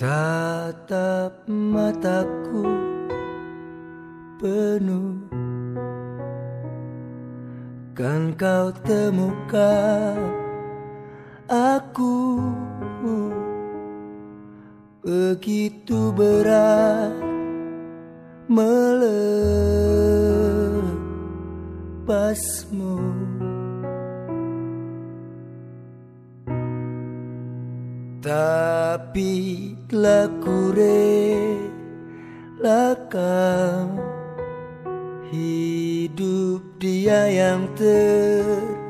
Tatap mataku penuh, kan kau temukan aku begitu berat melepasmu. Tapi telah ku relakan hidup dia yang